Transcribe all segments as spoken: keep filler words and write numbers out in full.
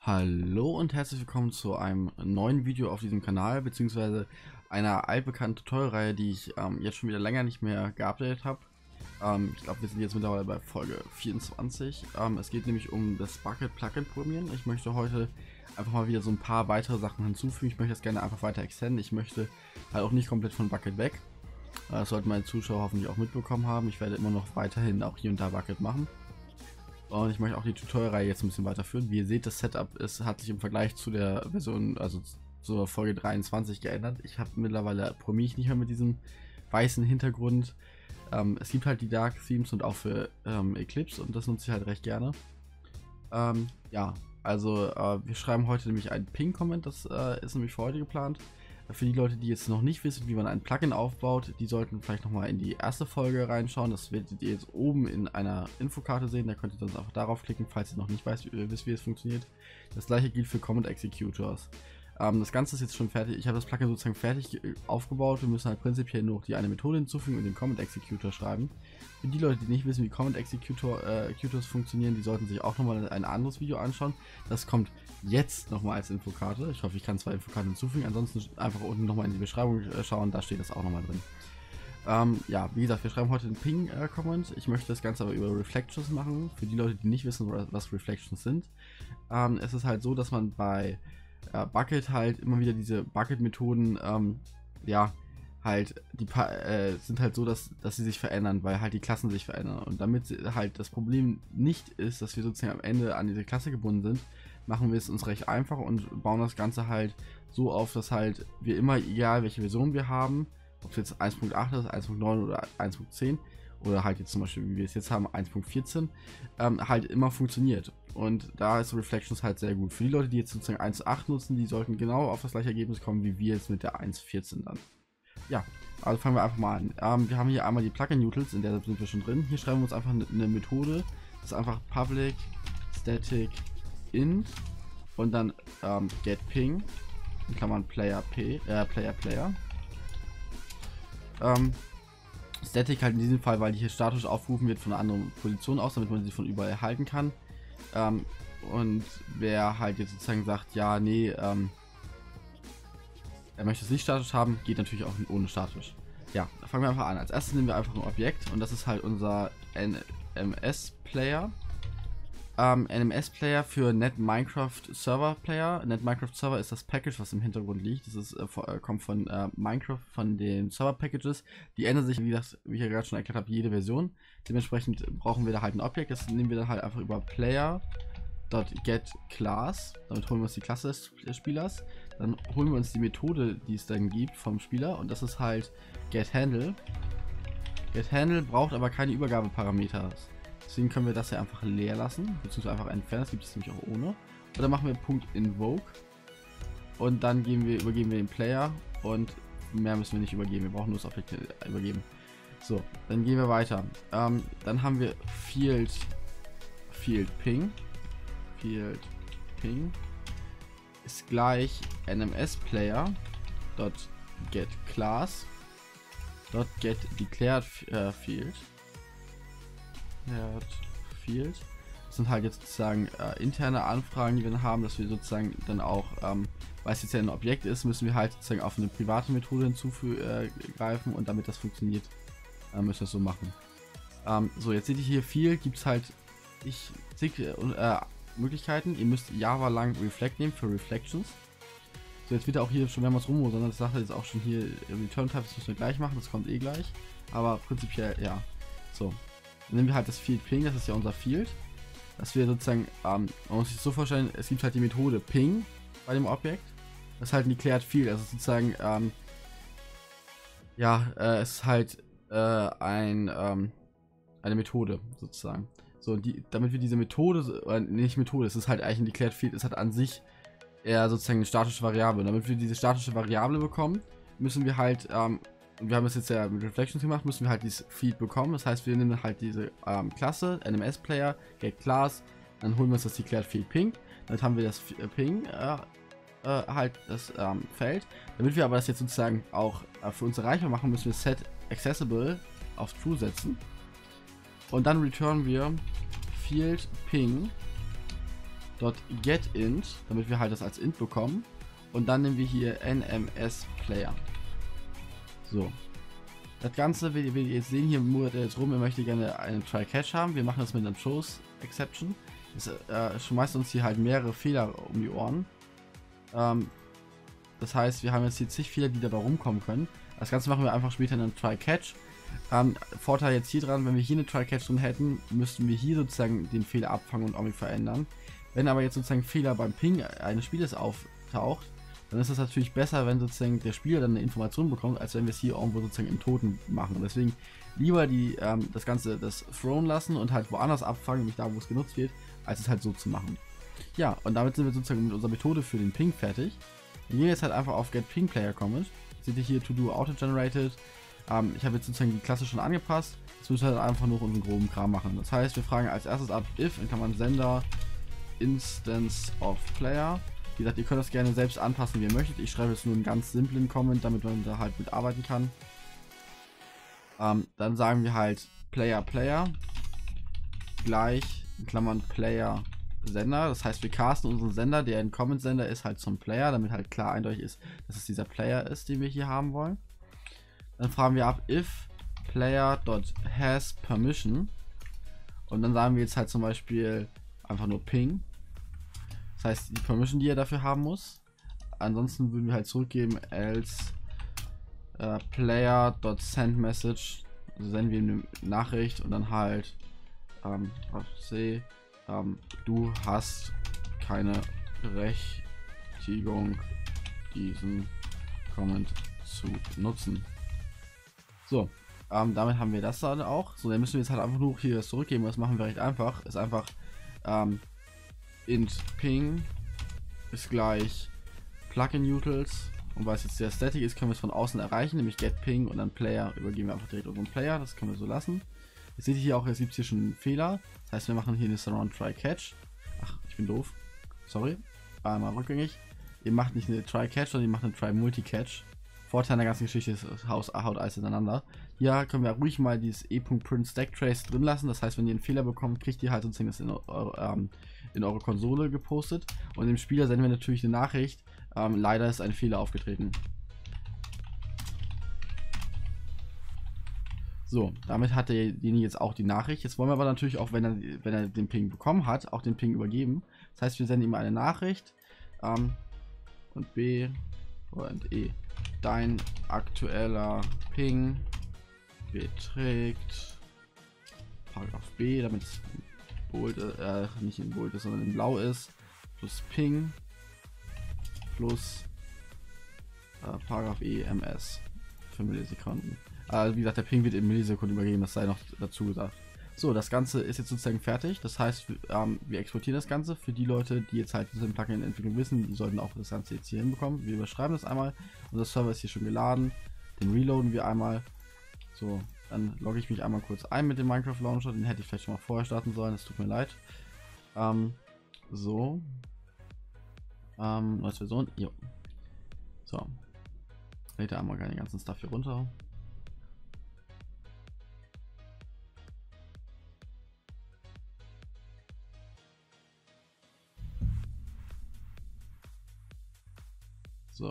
Hallo und herzlich willkommen zu einem neuen Video auf diesem Kanal, beziehungsweise einer altbekannten Tutorial-Reihe, die ich ähm, jetzt schon wieder länger nicht mehr geupdatet habe. Ähm, ich glaube, wir sind jetzt mittlerweile bei Folge vierundzwanzig. Ähm, es geht nämlich um das Bukkit Plugin programmieren. Ich möchte heute einfach mal wieder so ein paar weitere Sachen hinzufügen. Ich möchte das gerne einfach weiter extenden. Ich möchte halt auch nicht komplett von Bukkit weg. Äh, das sollten meine Zuschauer hoffentlich auch mitbekommen haben. Ich werde immer noch weiterhin auch hier und da Bukkit machen. Und ich möchte auch die Tutorial-Reihe jetzt ein bisschen weiterführen. Wie ihr seht, das Setup ist, hat sich im Vergleich zu der Version, also zur Folge dreiundzwanzig geändert. Ich habe mittlerweile programmiere ich nicht mehr mit diesem weißen Hintergrund. Ähm, es gibt halt die Dark Themes und auch für ähm, Eclipse und das nutze ich halt recht gerne. Ähm, ja, also äh, wir schreiben heute nämlich einen Ping-Comment, das äh, ist nämlich für heute geplant. Für die Leute, die jetzt noch nicht wissen, wie man ein Plugin aufbaut, die sollten vielleicht nochmal in die erste Folge reinschauen. Das werdet ihr jetzt oben in einer Infokarte sehen. Da könnt ihr dann einfach darauf klicken, falls ihr noch nicht weiß, wie, wisst, wie es funktioniert. Das gleiche gilt für Comment Executors. Ähm, das Ganze ist jetzt schon fertig. Ich habe das Plugin sozusagen fertig aufgebaut. Wir müssen halt prinzipiell nur die eine Methode hinzufügen und den Comment Executor schreiben. Für die Leute, die nicht wissen, wie Comment Executor, äh, Executors funktionieren, die sollten sich auch nochmal ein anderes Video anschauen. Das kommt jetzt nochmal als Infokarte. Ich hoffe, ich kann zwei Infokarten hinzufügen. Ansonsten einfach unten nochmal in die Beschreibung schauen, da steht das auch nochmal drin. Ähm, ja, wie gesagt, wir schreiben heute den Ping-Comment. Ich möchte das Ganze aber über Reflections machen. Für die Leute, die nicht wissen, was Reflections sind. Ähm, es ist halt so, dass man bei äh, Bukkit halt immer wieder diese Bukkit-Methoden, ähm, ja, halt, die äh, sind halt so, dass, dass sie sich verändern, weil halt die Klassen sich verändern. Und damit halt das Problem nicht ist, dass wir sozusagen am Ende an diese Klasse gebunden sind, machen wir es uns recht einfach und bauen das Ganze halt so auf, dass halt wir immer, egal welche Version wir haben, ob es jetzt eins Punkt acht ist, eins Punkt neun oder eins Punkt zehn oder halt jetzt zum Beispiel, wie wir es jetzt haben, eins Punkt vierzehn, ähm, halt immer funktioniert. Und da ist Reflections halt sehr gut. Für die Leute, die jetzt sozusagen eins Punkt acht nutzen, die sollten genau auf das gleiche Ergebnis kommen, wie wir jetzt mit der eins Punkt vierzehn dann. Ja, also fangen wir einfach mal an. Ähm, wir haben hier einmal die Plugin-Utils, in der sind wir schon drin. Hier schreiben wir uns einfach eine, eine Methode. Das ist einfach public static int und dann ähm, getPing, in Klammern player p, äh, player player. Ähm, static halt in diesem Fall, weil die hier statisch aufgerufen wird von einer anderen Position aus, damit man sie von überall erhalten kann. Ähm, und wer halt jetzt sozusagen sagt, ja, nee, ähm, er möchte es nicht statisch haben, geht natürlich auch ohne statisch. Ja, fangen wir einfach an. Als erstes nehmen wir einfach ein Objekt und das ist halt unser N M S-Player. Ähm, N M S-Player für Net Minecraft Server Player. Net Minecraft Server ist das Package, was im Hintergrund liegt. Das ist, äh, kommt von äh, Minecraft, von den Server-Packages. Die ändern sich, wie, das, wie ich ja gerade schon erklärt habe, jede Version. Dementsprechend brauchen wir da halt ein Objekt. Das nehmen wir dann halt einfach über Player.getClass. Damit holen wir uns die Klasse des Spielers. Dann holen wir uns die Methode, die es dann gibt vom Spieler, und das ist halt getHandle. getHandle braucht aber keine Übergabeparameter. Deswegen können wir das ja einfach leer lassen, beziehungsweise einfach entfernen. Das gibt es nämlich auch ohne. Und dann machen wir Punkt Invoke und dann geben wir, übergeben wir den Player und mehr müssen wir nicht übergeben. Wir brauchen nur das Objekt übergeben. So, dann gehen wir weiter. Ähm, dann haben wir Field Field Ping. Field Ping ist gleich N M S Player dot get class dot get declared äh, field field. Das sind halt jetzt sozusagen äh, interne Anfragen, die wir dann haben, dass wir sozusagen dann auch, ähm, weil es jetzt ja ein Objekt ist, müssen wir halt sozusagen auf eine private Methode hinzugreifen, und damit das funktioniert, äh, müssen wir es so machen. Ähm, so, jetzt seht ihr hier viel, gibt es halt ich zig äh, Möglichkeiten. Ihr müsst Java lang Reflect nehmen für Reflections. So, jetzt wird er auch hier schon mehrmals rum, sondern das sagt er jetzt auch schon hier Return Type, das müssen wir gleich machen, das kommt eh gleich. Aber prinzipiell, ja. So, dann nehmen wir halt das Field Ping, das ist ja unser Field. Dass wir sozusagen, ähm, man muss sich das so vorstellen, es gibt halt die Methode Ping bei dem Objekt. Das ist halt ein Declared Field, also sozusagen, ähm, ja, äh, es ist halt äh, ein, ähm, eine Methode sozusagen. So, die, damit wir diese Methode, oder nicht Methode, es ist halt eigentlich ein Declared Field, es hat an sich eher sozusagen eine statische Variable. Und damit wir diese statische Variable bekommen, müssen wir halt, ähm, wir haben es jetzt ja mit Reflections gemacht, müssen wir halt dieses Field bekommen. Das heißt, wir nehmen halt diese ähm, Klasse, N M S Player, getClass, dann holen wir uns das Declared Field Ping, dann haben wir das äh, Ping, äh, äh, halt das ähm, Feld. Damit wir aber das jetzt sozusagen auch äh, für uns erreichbar machen, müssen wir Set Accessible auf True setzen. Und dann returnen wir Field Ping .getInt, damit wir halt das als int bekommen. Und dann nehmen wir hier nmsPlayer. So. Das Ganze, wie wir jetzt sehen, hier murrt er jetzt rum, er möchte gerne einen Try-Catch haben. Wir machen das mit einem Throws-Exception. Das äh, schmeißt uns hier halt mehrere Fehler um die Ohren. Ähm, das heißt, wir haben jetzt hier zig Fehler, die dabei rumkommen können. Das Ganze machen wir einfach später in einem Try-Catch. Ähm, Vorteil jetzt hier dran, wenn wir hier eine Try-Catch drin hätten, müssten wir hier sozusagen den Fehler abfangen und irgendwie verändern. Wenn aber jetzt sozusagen Fehler beim Ping eines Spielers auftaucht, dann ist es natürlich besser, wenn sozusagen der Spieler dann eine Information bekommt, als wenn wir es hier irgendwo sozusagen im Toten machen. Und deswegen lieber die, ähm, das Ganze das thrown lassen und halt woanders abfangen, nämlich da, wo es genutzt wird, als es halt so zu machen. Ja, und damit sind wir sozusagen mit unserer Methode für den Ping fertig. Wir gehen jetzt halt einfach auf Get Ping Player Comment. Seht ihr hier To Do Auto Generated. Ähm, ich habe jetzt sozusagen die Klasse schon angepasst. Jetzt müssen wir halt einfach nur unseren groben Kram machen. Das heißt, wir fragen als erstes ab if, in Klammern Sender, Instance of Player. Wie gesagt, ihr könnt das gerne selbst anpassen, wie ihr möchtet. Ich schreibe jetzt nur einen ganz simplen Comment, damit man da halt mitarbeiten kann. Ähm, dann sagen wir halt Player Player gleich, in Klammern Player Sender. Das heißt, wir casten unseren Sender, der ein Comment-Sender ist, halt zum Player, damit halt klar eindeutig ist, dass es dieser Player ist, den wir hier haben wollen. Dann fragen wir ab if player.has permission. Und dann sagen wir jetzt halt zum Beispiel einfach nur ping. Das heißt, die Permission, die er dafür haben muss. Ansonsten würden wir halt zurückgeben else äh, player.sendMessage. Also senden wir eine Nachricht und dann halt ähm, C, ähm, du hast keine Berechtigung, diesen Comment zu nutzen. So, ähm, damit haben wir das dann auch. So, dann müssen wir jetzt halt einfach nur hier das zurückgeben. Das machen wir recht einfach. Ist einfach ähm, int ping ist gleich Plugin-Utils, und weil es jetzt der Static ist, können wir es von außen erreichen, nämlich get ping und dann Player übergeben wir einfach direkt unseren Player. Das können wir so lassen. Jetzt seht ihr hier auch, es gibt hier schon einen Fehler. Das heißt, wir machen hier eine Surround Try Catch. Ach, ich bin doof. Sorry. Einmal rückgängig. Ihr macht nicht eine Try Catch, sondern ihr macht eine Try Multi Catch. Vorteil der ganzen Geschichte ist, das Haus haut alles ineinander. Hier können wir ruhig mal dieses e.print Stack Trace drin lassen. Das heißt, wenn ihr einen Fehler bekommt, kriegt ihr halt sozusagen das in eure, ähm, in eure Konsole gepostet. Und dem Spieler senden wir natürlich eine Nachricht. Ähm, leider ist ein Fehler aufgetreten. So, damit hat derjenige jetzt auch die Nachricht. Jetzt wollen wir aber natürlich auch, wenn er, wenn er den Ping bekommen hat, auch den Ping übergeben. Das heißt, wir senden ihm eine Nachricht. Ähm, und B und E. Dein aktueller Ping beträgt Paragraph B, damit es bold, äh, nicht in bold ist, sondern in blau ist, plus Ping plus äh, Paragraph E M S für Millisekunden. Äh, wie gesagt, der Ping wird in Millisekunden übergeben, das sei noch dazu gesagt. So, das Ganze ist jetzt sozusagen fertig. Das heißt, ähm, wir exportieren das Ganze. Für die Leute, die jetzt halt diese Plugin-Entwicklung wissen, die sollten auch das Ganze jetzt hier hinbekommen. Wir überschreiben das einmal. Unser Server ist hier schon geladen. Den reloaden wir einmal. So, dann logge ich mich einmal kurz ein mit dem Minecraft Launcher. Den hätte ich vielleicht schon mal vorher starten sollen. Das tut mir leid. Ähm, so. Ähm, neue Version. Jo. So. Lädt er einmal den ganzen Stuff hier runter. So.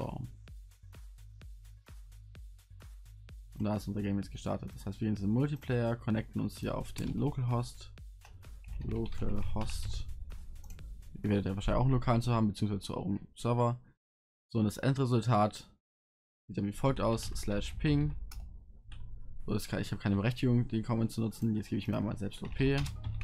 Und da ist unser Game jetzt gestartet. Das heißt, wir gehen in den Multiplayer, connecten uns hier auf den Localhost. Localhost. Ihr werdet ja wahrscheinlich auch einen lokalen zu haben, beziehungsweise zu eurem Server. So, und das Endresultat sieht dann wie folgt aus: slash ping. So, das kann, ich habe keine Berechtigung, den Comment zu nutzen. Jetzt gebe ich mir einmal selbst O P.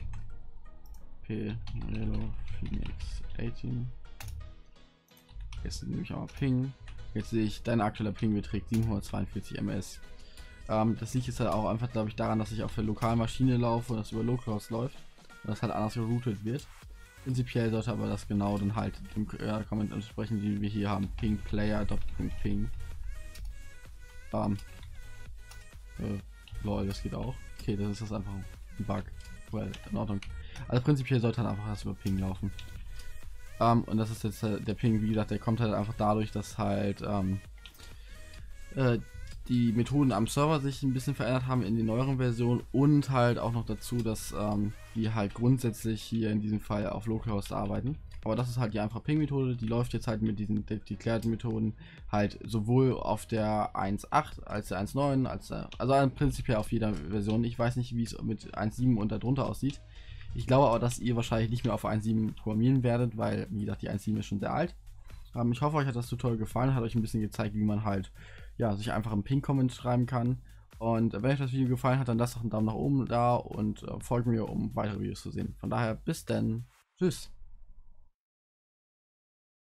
P. Relo Phoenix achtzehn. Jetzt nehme ich auch mal Ping. Jetzt sehe ich, dein aktueller Ping beträgt siebenhundertzweiundvierzig Ms. Ähm, das liegt jetzt halt auch einfach, glaube ich, daran, dass ich auf der lokalen Maschine laufe und das über Localhost läuft. Und das halt anders geroutet wird. Prinzipiell sollte aber das genau dann halt dem äh, Comment entsprechen, den wir hier haben. Ping Player Ping. Ähm. Äh, lol, das geht auch. Okay, das ist das einfach ein Bug. Well, in Ordnung. Also prinzipiell sollte dann einfach das über Ping laufen. Um, und das ist jetzt äh, der Ping, wie gesagt, der kommt halt einfach dadurch, dass halt ähm, äh, die Methoden am Server sich ein bisschen verändert haben in den neueren Versionen und halt auch noch dazu, dass ähm, die halt grundsätzlich hier in diesem Fall auf Localhost arbeiten. Aber das ist halt die einfache Ping-Methode, die läuft jetzt halt mit diesen Declared Methoden halt sowohl auf der eins Punkt acht als der eins Punkt neun, als der, also prinzipiell auf jeder Version. Ich weiß nicht, wie es mit eins Punkt sieben und darunter aussieht. Ich glaube aber, dass ihr wahrscheinlich nicht mehr auf eins Punkt sieben programmieren werdet, weil, wie gesagt, die eins Punkt sieben ist schon sehr alt. Ähm, ich hoffe, euch hat das Tutorial gefallen, hat euch ein bisschen gezeigt, wie man halt ja, sich einfach einen Ping-Comment schreiben kann. Und wenn euch das Video gefallen hat, dann lasst doch einen Daumen nach oben da und äh, folgt mir, um weitere Videos zu sehen. Von daher, bis dann. Tschüss.